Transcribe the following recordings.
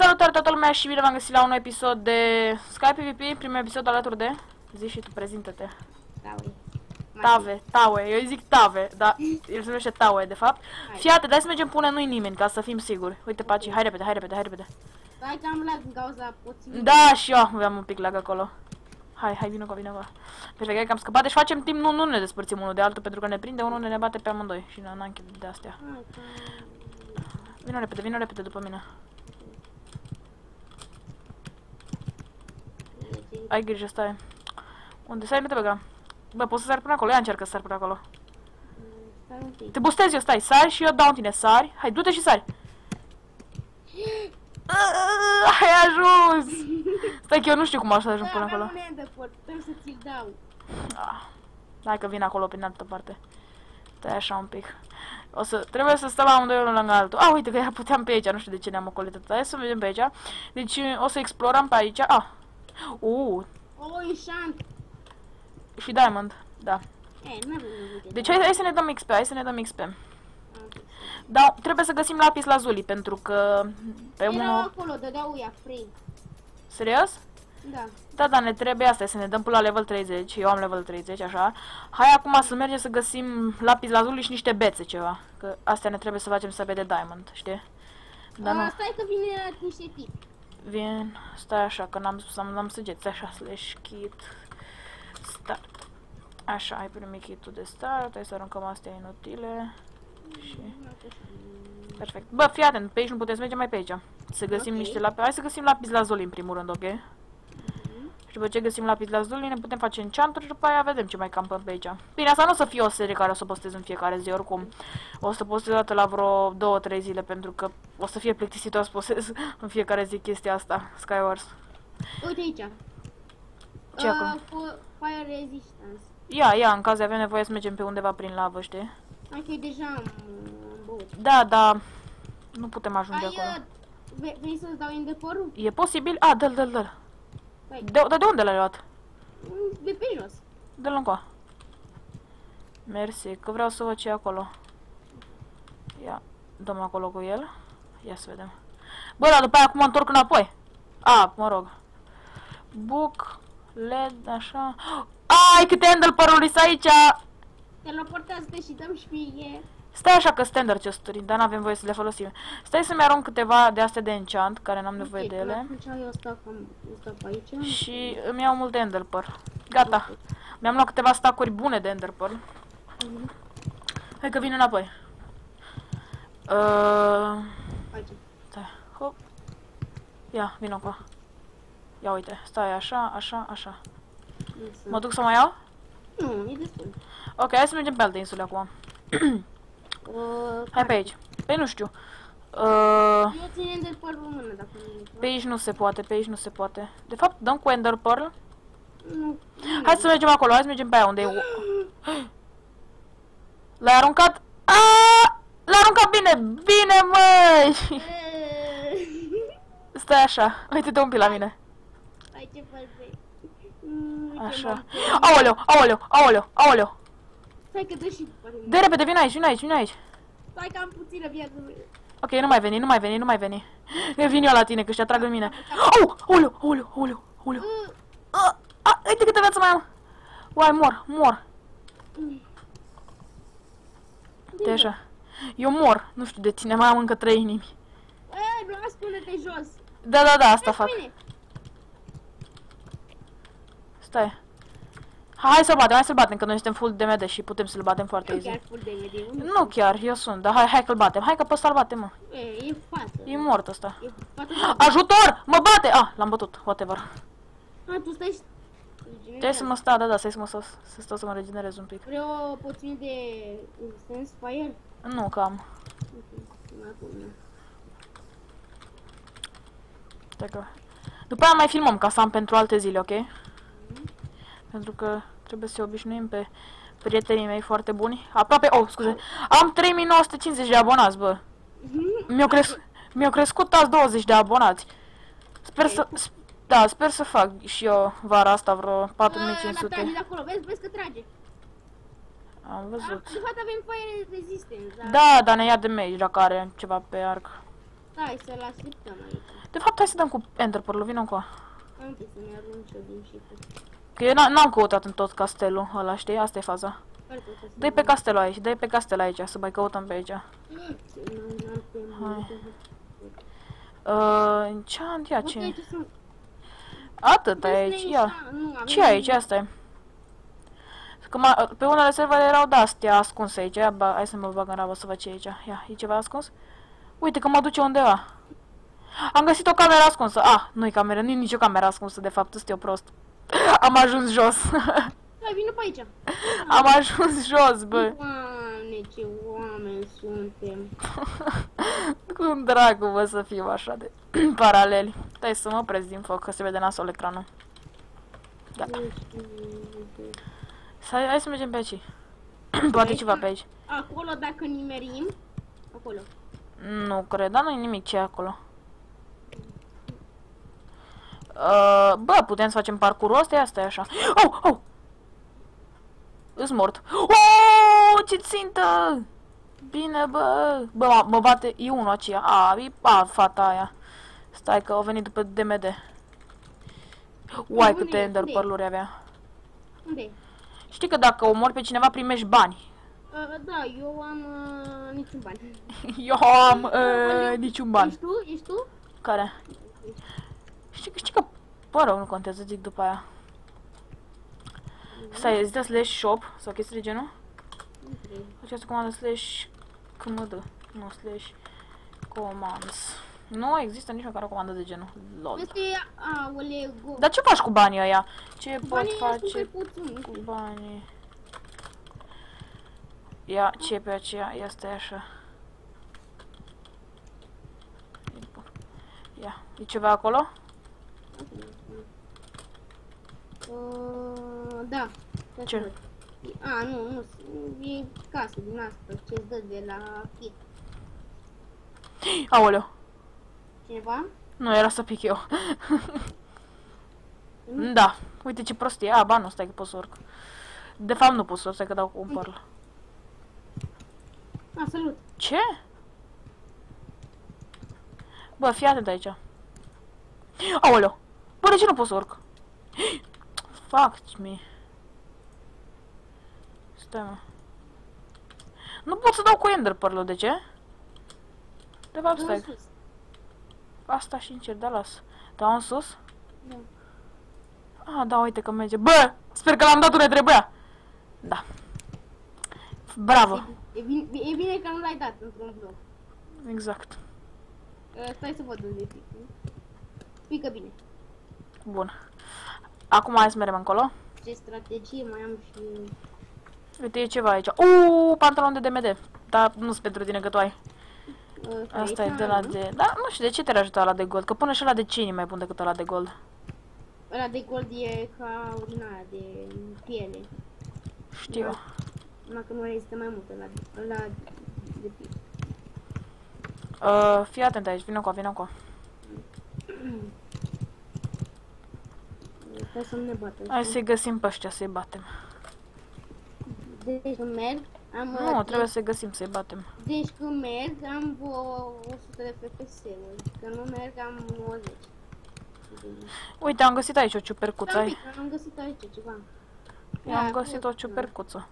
Salutare toată lumea și bine v-am găsit la un episod de Sky PvP, primul episod alături de... Zi și tu, prezintă-te. Taue, eu îi zic Tave, dar el se numește Taue, de fapt. Fiate, dai să mergem până nu-i nimeni, ca să fim siguri. Uite, Paci, hai repede, hai repede, hai repede. Stai că am lag din cauza puțin. Da, și eu aveam un pic lag acolo. Hai, vino cu, vino cu. Perfect, hai că am scăpat, deci facem timp, nu ne despărțim unul de altul, pentru că ne prinde unul, ne bate pe amândoi. Și n-am închid de astea. Vino repede după mine. Ai grijă, stai. Unde? Stai, uite, băga. Bă, poți să sari până acolo? Ia încearcă să sari până acolo. Te bustez eu, stai, sari și eu dau în tine, sari. Hai, du-te și sari. Ai ajuns! Stai că eu nu știu cum aș să ajung până acolo. Trebuie să ți-l dau. Hai că vin acolo prin altă parte. Stai așa un pic. Trebuie să stăm amândoi unul lângă altul. Uite că puteam pe aici, nu știu de ce ne-am ocolit atâta. Hai să mergem pe aici. Deci o să explorăm pe aici. Enchant. Și diamond, da. Deci hai să ne dăm XP, hai să ne dăm XP. Da, trebuie să găsim lapis lazuli, pentru că pe unul... Erau acolo, dădeau ea free. Serios? Da. Da, ne trebuie asta, să ne dăm până la level 30, eu am level 30, așa. Hai acum să mergem să găsim lapis lazuli și niște bețe ceva, că astea ne trebuie să facem să vede diamond, știi? Dar nu. Stai că vine niște tipi. Vin, stai așa, că n-am săgeți, așa, slash kit, start. Așa, ai primit kit-ul de start, hai să aruncăm astea inutile. Și... Perfect. Bă, fii atent, pe aici nu putem să mergem mai pe aici. Să găsim niște lapis. Hai să găsim lapis lazuli în primul rând, ok? Și după ce găsim lapis lazuli, ne putem face enchanturi și după aia vedem ce mai campăm pe aici. Bine, asta nu o să fie o serie care o să postez în fiecare zi, oricum. O să postez o dată la vreo 2-3 zile, pentru că o să fie plictisitor să postez în fiecare zi chestia asta, Skywars. Uite aici. Ce acolo? Fire resistance. Ia, în caz de avem nevoie să mergem pe undeva prin lavă, știi? Hai că deja am băut. Da, nu putem ajunge acolo. Vrei să-ți dau enderpearl-ul? E posibil? Dă-l. De unde l-ai luat? De pe jos. Dă-l încoa. Mersi, că vreau să văd ce e acolo. Ia, dăm acolo cu el. Ia să vedem. Bă, dar după aia cum mă întorc înapoi? Mă rog. Book, LED, așa. Ai, câte enderpearl-uri sunt aici! Teleportează-te și dăm șpie. Stai așa că standard chesturi, dar n-avem voie să le folosim. Stai să-mi arunc câteva de astea de enchant, care n-am nevoie de ele. Eu stau pe aici. Și îmi iau multe enderpearl. Gata. Mi-am luat câteva stacuri bune de enderpearl. Hai că vin înapoi. Stai, hop. Ia, vin acolo. Ia uite, stai așa. Mă duc să mai iau? Nu, e destul. Ok, hai să mergem pe alte insule acum. Hai pe aici. Păi nu știu. Eu țin enderpearl-ul în mână dacă nu. Pe aici nu se poate, pe aici nu se poate. De fapt, dăm cu enderpearl. Nu. Hai să mergem acolo, hai să mergem pe aia unde e... L-ai aruncat? L-ai aruncat bine! Bine, măi! Stai așa, uite-te un pic la mine. Hai ce faci? Așa. Aoleu! Stai că dă și De repede, vin aici. Stai că am puțină viață. Ok, nu mai veni. Vin eu la tine, că își atrag în mine. Aoleu! Uite câte viață mai am. Uai, mor. Uite așa. Eu mor, nu știu de tine, mai am încă 3 inimi. Nu, spune-te jos. Da, asta fac. Stai. Hai să-l batem, că noi suntem full DMD și putem să-l batem foarte easy. Nu chiar, eu sunt, dar hai că-l batem. Hai că pe ăsta-l batem, mă. E față. E mort ăsta. Ajutor! Mă bate! L-am bătut, whatever. Tu stai... Stai să mă stau, da, stai să mă stau, să mă regenerez un pic. Vrei o poțiune de Sense Fire? Nu, că am. După aia mai filmăm ca să am pentru alte zile, ok? Pentru că trebuie să obișnuim pe prietenii mei foarte buni. Aproape, scuze, am 3950 de abonați, bă. Mi-au crescut azi 20 de abonați. Sper să fac și eu vara asta vreo 4500. De acolo, vezi că trage. Am văzut. De fapt avem fire resistance. Da, dar ne ia de mage dacă are ceva pe arc. Hai să-l așteptăm aici. De fapt, hai să dăm cu Ender Pearl-ul, vină încoa. Am să ne arunc eu din shit. Că eu n-am căutat în tot castelul ăla, știi? Asta e faza. Dă-i pe castelul aici, dă-i pe castelul aici, să mai căutăm pe aici. Enchant, ia ce? Atât aici, ia. Ce aici? Asta e. Că pe unele servere erau de-astea ascunse aici. Ia, hai să mă bag în rabă să văd ce e aici. Ia, e ceva ascuns? Uite că mă duce undeva. Am găsit o cameră ascunsă. Ah, nu-i cameră, nu-i nicio cameră ascunsă, de fapt, sunt eu prost. Am ajuns jos. Hai, vină pe aici. Am ajuns jos, bă. Doamne, ce oameni suntem. Cum dracu, bă, să fiu așa de paraleli. Stai să mă opresc din foc, că se vede nasol ecranul. Gata. Hai să mergem pe aici. Poate ceva pe aici. Acolo, dacă nimerim, acolo. Nu cred, dar nu-i nimic ce e acolo. Bă, putem să facem parcurul ăsta? Asta e așa. Oh, oh! Îs mort. Oh, ce țintă! Bine, bă! Bă, mă bate, e unul aceea. E fata aia. Stai că au venit după DMD. Uai, câte Ender Pearl-uri avea. Unde? Știi că dacă omori pe cineva primești bani. Da, eu am niciun ban. Eu am niciun ban. Ești tu? Care? Știi că... Bă, rău, nu contează, zic după aia. Stai, zici slash shop sau chestii de genul? Nu cred. Această comandă slash kmd. Nu, slash commands. Nu există nici măcar o comandă de genul. Lol. Asta e... Aolego. Dar ce faci cu banii ăia? Ce pot face cu banii? Ia, ce pe aceea? Ia, stai așa. Ia, e ceva acolo? Da. Ce? Nu, e casă din asta, ce-ți dă de la kit. Aoleu. Cineva? Nu, era să pic eu. Da, uite ce prostie. Ba nu, stai că pot să urc. De fapt nu pot să urc, stai că dau cu un pearl. Salut. Ce? Bă, fii atent aici. Aoleu. Bă, de ce nu pot să urc? Fuck me. Stai, mă. Nu pot să dau cu Ender Pearl-ul, de ce? De fapt, stai. Asta și încerc, da, las. Dau în sus? Da. Da, uite că merge. Bă! Sper că l-am dat unde trebuia. Da. Bravo. E bine că nu l-ai dat într-un bloc. Exact. Stai să văd unde pică. Pică bine. Bun. Acum hai să mergem încolo. Ce strategie mai am și... Uite, e ceva aici. Pantalon de DMD. Dar nu-s pentru tine că tu ai. Asta e de la de... Da, nu știu de ce te-ar ajuta ăla de gold. Că până și ăla de ce e mai bun decât ăla de gold. Ăla de gold e ca ordinarea de piele. Știu. Dacă nu rezistă mai mult ăla de piele. Fii atent aici, vină cu. Hai să ne bată. Hai să-i găsim pe ăștia, să-i batem. Deci când merg, Nu, trebuie să-i găsim, să-i batem. Deci când merg, am 100 de FPS-uri. Când nu merg, am 90. Uite, am găsit aici o ciupercuță. Am găsit aici ceva. Eu am găsit o ciupercuță.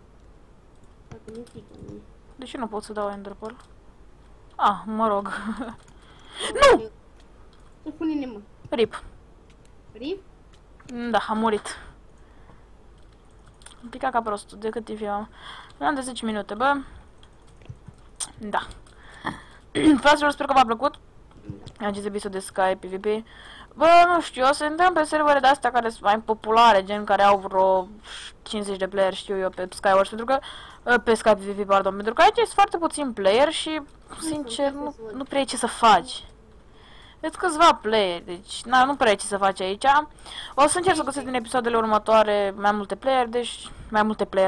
De ce nu pot să dau Ender Pearl? Mă rog. Nu! Ce pune-ne, mă? Rip. Rip? Da, am murit. Am picat ca prostul, de cât timp eu am de 10 minute, bă. Da. Fraților, sper că v-a plăcut acest episod de Sky PvP. Bă, nu știu, o să intrăm pe servere de-astea care sunt mai populare, gen care au vreo 50 de player, știu eu, pe Skywars, pentru că pe Sky PvP, pardon, pentru că aici sunt foarte puțin player și, sincer, nu prea e ce să faci. Veți câțiva player, deci nu prea e ce să faci aici. O să încerc să găsesc în episoadele următoare mai multe player, deci mai multe player,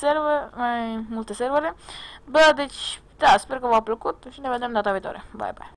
mai multe servere. Bă, deci, da, sper că v-a plăcut și ne vedem data viitoare. Bye, bye.